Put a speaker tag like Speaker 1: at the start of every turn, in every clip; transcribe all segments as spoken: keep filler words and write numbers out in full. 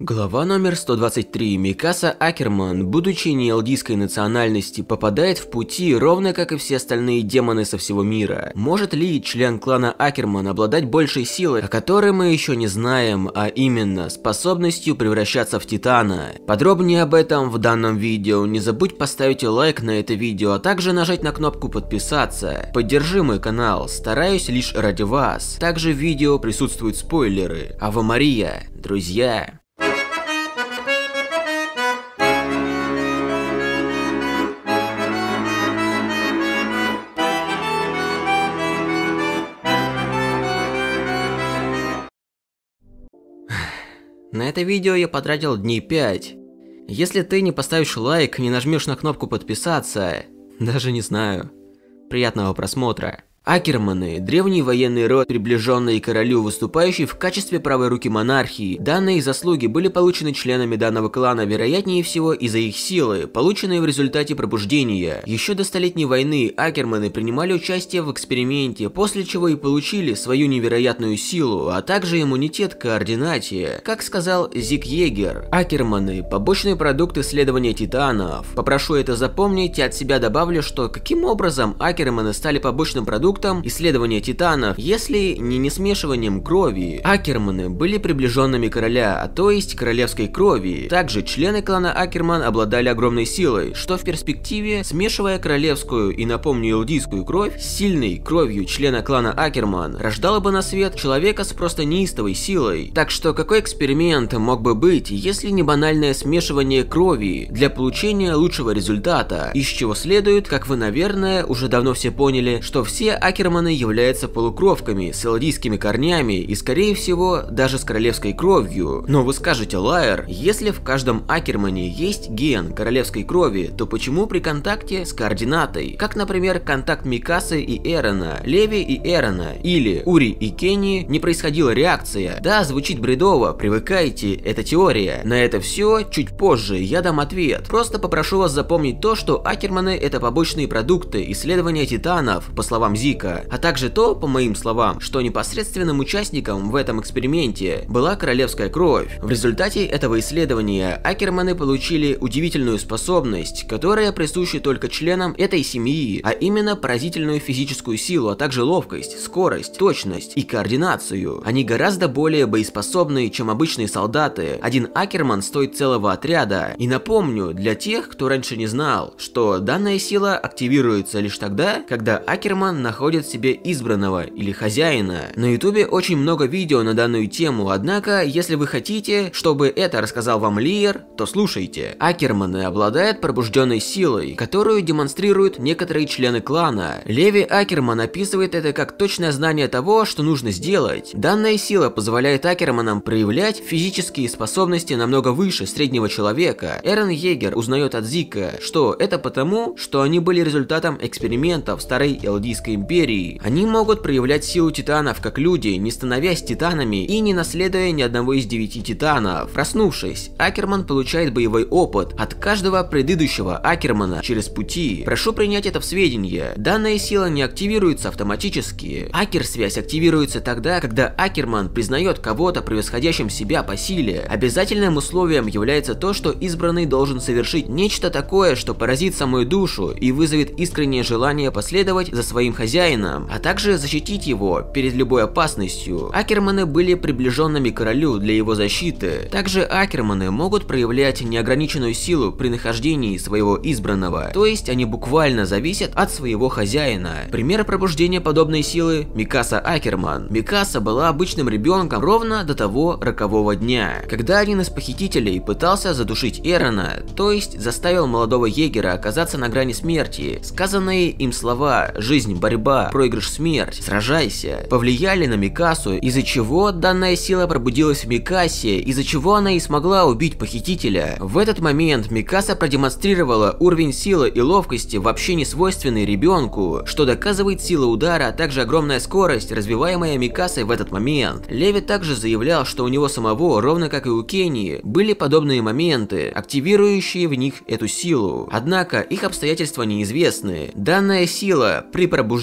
Speaker 1: Глава номер сто двадцать три. Микаса Акерман, будучи неэлдийской национальности, попадает в пути, ровно как и все остальные демоны со всего мира. Может ли член клана Акерман обладать большей силой, о которой мы еще не знаем, а именно способностью превращаться в Титана? Подробнее об этом в данном видео. Не забудь поставить лайк на это видео, а также нажать на кнопку подписаться. Поддержи мой канал, стараюсь лишь ради вас. Также в видео присутствуют спойлеры. Ава Мария, друзья. На это видео я потратил дней пять. Если ты не поставишь лайк, не нажмешь на кнопку подписаться, даже не знаю. Приятного просмотра. Акерманы – древний военный род, приближенный к королю, выступающий в качестве правой руки монархии. Данные заслуги были получены членами данного клана, вероятнее всего из-за их силы, полученные в результате пробуждения. Еще до Столетней войны Акерманы принимали участие в эксперименте, после чего и получили свою невероятную силу, а также иммунитет к координате. Как сказал Зиг Егер, Акерманы – побочный продукт исследования титанов. Попрошу это запомнить и от себя добавлю, что каким образом Акерманы стали побочным продуктом исследования титанов, если не не смешиванием крови. Акерманы были приближенными короля, а то есть королевской крови. Также члены клана Акерман обладали огромной силой, что в перспективе, смешивая королевскую и, напомню, элдийскую кровь с сильной кровью члена клана Акерман, рождало бы на свет человека с просто неистовой силой. Так что какой эксперимент мог бы быть, если не банальное смешивание крови для получения лучшего результата, из чего следует, как вы, наверное, уже давно все поняли, что все Акерманы являются полукровками с элдийскими корнями и, скорее всего, даже с королевской кровью. Но вы скажете, Лайер, если в каждом Акермане есть ген королевской крови, то почему при контакте с координатой, как, например, контакт Микасы и Эрона, Леви и Эрона, или Ури и Кенни, не происходила реакция? Да, звучит бредово, привыкайте, это теория. На это все чуть позже я дам ответ. Просто попрошу вас запомнить то, что Акерманы — это побочные продукты исследования титанов, по словам Зика, а также то, по моим словам, что непосредственным участником в этом эксперименте была королевская кровь. В результате этого исследования Акерманы получили удивительную способность, которая присуща только членам этой семьи, а именно поразительную физическую силу, а также ловкость, скорость, точность и координацию. Они гораздо более боеспособны, чем обычные солдаты. Один Акерман стоит целого отряда. И напомню, для тех, кто раньше не знал, что данная сила активируется лишь тогда, когда Акерман находится находит себе избранного или хозяина. На ютубе очень много видео на данную тему, однако, если вы хотите, чтобы это рассказал вам Лиер, то слушайте. Акерманы обладают пробужденной силой, которую демонстрируют некоторые члены клана. Леви Акерман описывает это как точное знание того, что нужно сделать. Данная сила позволяет Акерманам проявлять физические способности намного выше среднего человека. Эрон Егер узнает от Зика, что это потому, что они были результатом экспериментов старой элдийской империи. Они могут проявлять силу титанов как люди, не становясь титанами и не наследуя ни одного из девяти титанов. Проснувшись, Акерман получает боевой опыт от каждого предыдущего Акермана через пути. Прошу принять это в сведение. Данная сила не активируется автоматически. Акер-связь активируется тогда, когда Акерман признает кого-то превосходящим себя по силе. Обязательным условием является то, что избранный должен совершить нечто такое, что поразит самую душу и вызовет искреннее желание последовать за своим хозяином, а также защитить его перед любой опасностью. Акерманы были приближенными к королю для его защиты. Также Акерманы могут проявлять неограниченную силу при нахождении своего избранного, то есть они буквально зависят от своего хозяина. Пример пробуждения подобной силы – Микаса Акерман. Микаса была обычным ребенком ровно до того рокового дня, когда один из похитителей пытался задушить Эрона, то есть заставил молодого егера оказаться на грани смерти. Сказанные им слова «жизнь, борьба, проигрыш, смерть, сражайся» повлияли на Микасу, из-за чего данная сила пробудилась в Микасе, из-за чего она и смогла убить похитителя. В этот момент Микаса продемонстрировала уровень силы и ловкости, вообще не свойственный ребенку, что доказывает сила удара, а также огромная скорость, развиваемая Микасой в этот момент. Леви также заявлял, что у него самого, ровно как и у Кенни, были подобные моменты, активирующие в них эту силу. Однако их обстоятельства неизвестны. Данная сила при пробуждении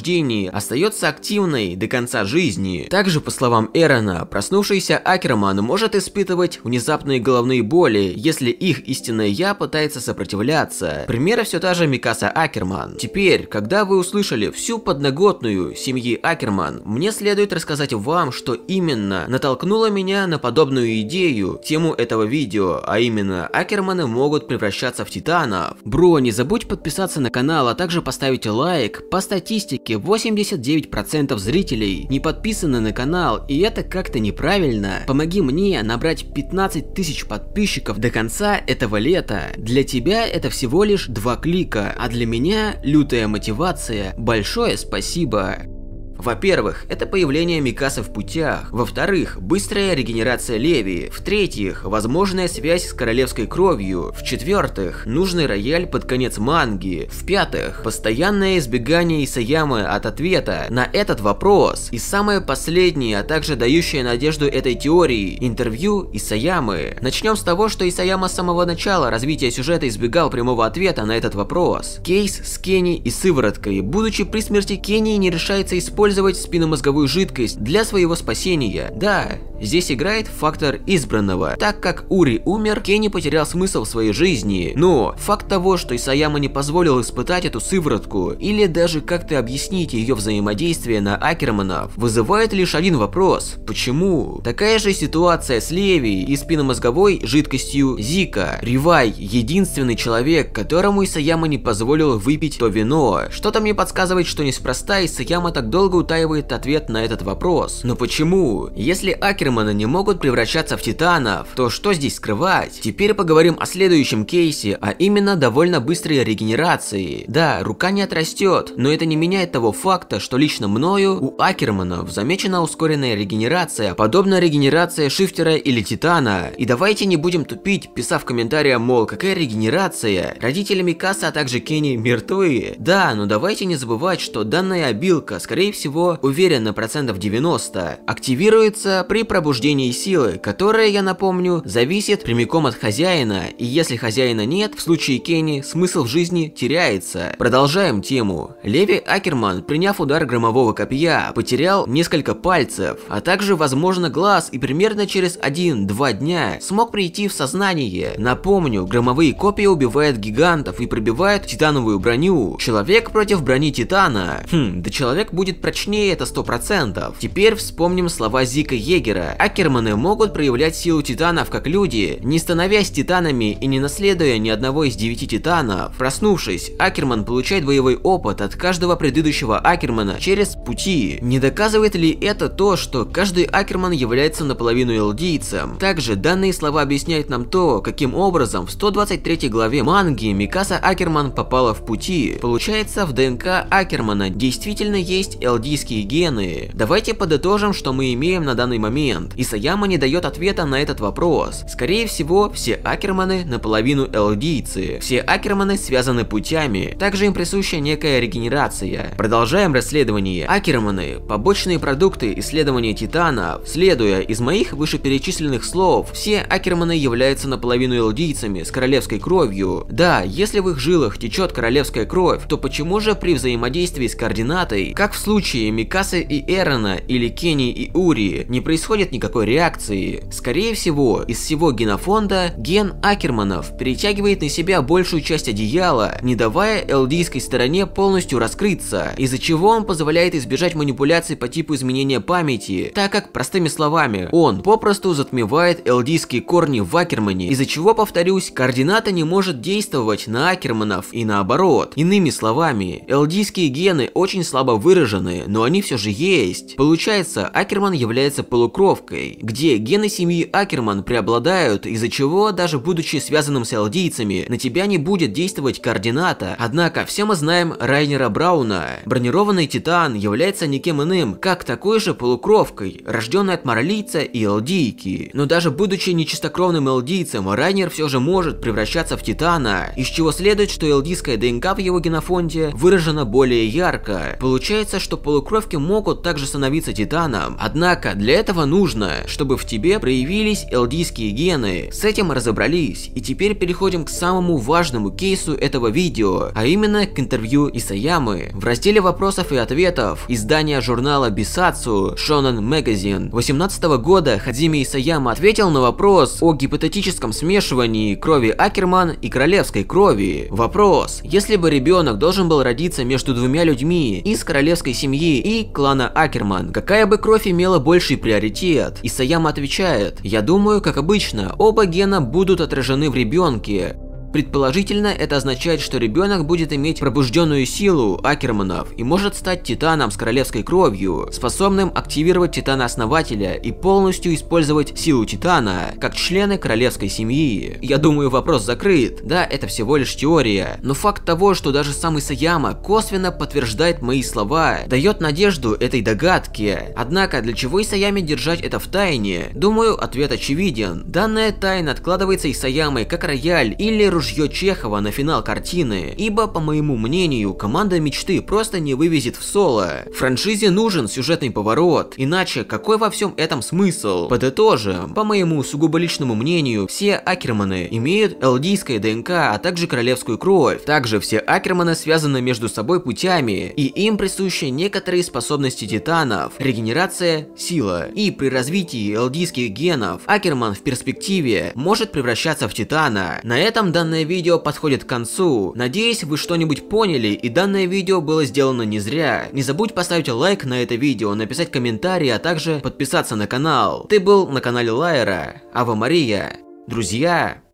Speaker 1: рождении остается активной до конца жизни. Также, по словам Эрона, проснувшийся Акерман может испытывать внезапные головные боли, если их истинное я пытается сопротивляться. Примеры все та же Микаса Акерман. Теперь, когда вы услышали всю подноготную семьи Акерман, мне следует рассказать вам, что именно натолкнуло меня на подобную идею, тему этого видео, а именно Акерманы могут превращаться в титанов. Бро, не забудь подписаться на канал, а также поставить лайк. По статистике, восемьдесят девять процентов зрителей не подписаны на канал, и это как-то неправильно. Помоги мне набрать пятнадцать тысяч подписчиков до конца этого лета. Для тебя это всего лишь два клика, а для меня лютая мотивация. Большое спасибо. Во-первых, это появление Микасы в путях. Во-вторых, быстрая регенерация Леви. В-третьих, возможная связь с королевской кровью. В-четвертых, нужный рояль под конец манги. В-пятых, постоянное избегание Исаямы от ответа на этот вопрос. И самое последнее, а также дающее надежду этой теории, интервью Исаямы. Начнем с того, что Исаяма с самого начала развития сюжета избегал прямого ответа на этот вопрос. Кейс с Кенни и сывороткой. Будучи при смерти Кенни, не решается использовать спинномозговую жидкость для своего спасения. Да, здесь играет фактор избранного. Так как Ури умер, Кенни потерял смысл в своей жизни. Но факт того, что Исаяма не позволил испытать эту сыворотку, или даже как-то объяснить ее взаимодействие на Акерманов, вызывает лишь один вопрос. Почему? Такая же ситуация с Леви и спинномозговой жидкостью Зика. Ривай — единственный человек, которому Исаяма не позволил выпить то вино. Что-то мне подсказывает, что неспроста Исаяма так долго утаивает ответ на этот вопрос. Но почему? Если Акерманы не могут превращаться в титанов, то что здесь скрывать? Теперь поговорим о следующем кейсе, а именно довольно быстрой регенерации. Да, рука не отрастет, но это не меняет того факта, что лично мною у Акерманов замечена ускоренная регенерация, подобно регенерации Шифтера или Титана. И давайте не будем тупить, писав в комментариях, мол, какая регенерация? Родители Микасы, а также Кенни мертвы. Да, но давайте не забывать, что данная обилка, скорее всего, уверен на процентов девяносто, активируется при пробуждении силы, которая, я напомню, зависит прямиком от хозяина, и если хозяина нет, в случае Кенни смысл в жизни теряется. Продолжаем тему. Леви Акерман, приняв удар громового копья, потерял несколько пальцев, а также, возможно, глаз, и примерно через один-два дня смог прийти в сознание. Напомню, громовые копья убивают гигантов и пробивают титановую броню. Человек против брони Титана. Хм, да человек будет прочнее, это сто процентов. Теперь вспомним слова Зика Егера. Акерманы могут проявлять силу титанов как люди, не становясь титанами и не наследуя ни одного из девяти титанов. Проснувшись, Акерман получает боевой опыт от каждого предыдущего Акермана через пути. Не доказывает ли это то, что каждый Акерман является наполовину элдийцем? Также данные слова объясняют нам то, каким образом в сто двадцать третьей главе манги Микаса Акерман попала в пути. Получается, в ДНК Акермана действительно есть элдийские гены. Давайте подытожим, что мы имеем на данный момент. Исаяма не дает ответа на этот вопрос. Скорее всего, все Акерманы наполовину элдийцы. Все Акерманы связаны путями. Также им присуща некая регенерация. Продолжаем расследование. Акерманы – побочные продукты исследования титанов. Следуя из моих вышеперечисленных слов, все Акерманы являются наполовину элдийцами с королевской кровью. Да, если в их жилах течет королевская кровь, то почему же при взаимодействии с координатой, как в случае Микасы и Эрона или Кенни и Ури, не происходит никакой реакции? Скорее всего, из всего генофонда ген Акерманов перетягивает на себя большую часть одеяла, не давая элдийской стороне полностью раскрыться, из-за чего он позволяет избежать манипуляций по типу изменения памяти, так как, простыми словами, он попросту затмевает элдийские корни в Акермане, из-за чего, повторюсь, координата не может действовать на Акерманов и наоборот. Иными словами, элдийские гены очень слабо выражены, но они все же есть. Получается, Акерман является полукровкой, где гены семьи Акерман преобладают, из-за чего, даже будучи связанным с элдийцами, на тебя не будет действовать координата. Однако, все мы знаем Райнера Брауна. Бронированный Титан является никем иным, как такой же полукровкой, рожденной от моралийца и элдийки. Но даже будучи нечистокровным элдийцем, Райнер все же может превращаться в Титана, из чего следует, что элдийская ДНК в его генофонде выражена более ярко. Получается, что полукровки могут также становиться Титаном, однако для этого нужно нужно, чтобы в тебе проявились элдийские гены. С этим разобрались, и теперь переходим к самому важному кейсу этого видео, а именно к интервью Исаямы. В разделе вопросов и ответов издания журнала Бисацу Shonen Magazine две тысячи восемнадцатого года Хадзими Исаяма ответил на вопрос о гипотетическом смешивании крови Акерман и королевской крови. Вопрос: если бы ребенок должен был родиться между двумя людьми из королевской семьи и клана Акерман, какая бы кровь имела больший приоритет? Исаяма отвечает: я думаю, как обычно, оба гена будут отражены в ребенке. Предположительно, это означает, что ребенок будет иметь пробужденную силу Акерманов и может стать титаном с королевской кровью, способным активировать титана-основателя и полностью использовать силу титана, как члены королевской семьи. Я думаю, вопрос закрыт. Да, это всего лишь теория, но факт того, что даже сам Исаяма косвенно подтверждает мои слова, дает надежду этой догадке. Однако, для чего Исаяме держать это в тайне? Думаю, ответ очевиден. Данная тайна откладывается Исаямой как рояль или ружье Чехова на финал картины, ибо, по моему мнению, команда мечты просто не вывезет в соло. Франшизе нужен сюжетный поворот, иначе какой во всем этом смысл? Подытожим, по моему сугубо личному мнению, все Акерманы имеют элдийское ДНК, а также королевскую кровь. Также все Акерманы связаны между собой путями, и им присущи некоторые способности титанов, регенерация, сила. И при развитии элдийских генов Акерман в перспективе может превращаться в титана. На этом данный Данное видео подходит к концу. Надеюсь, вы что-нибудь поняли, и данное видео было сделано не зря. Не забудь поставить лайк на это видео, написать комментарий, а также подписаться на канал. Ты был на канале Лайера. Ава Мария. Друзья,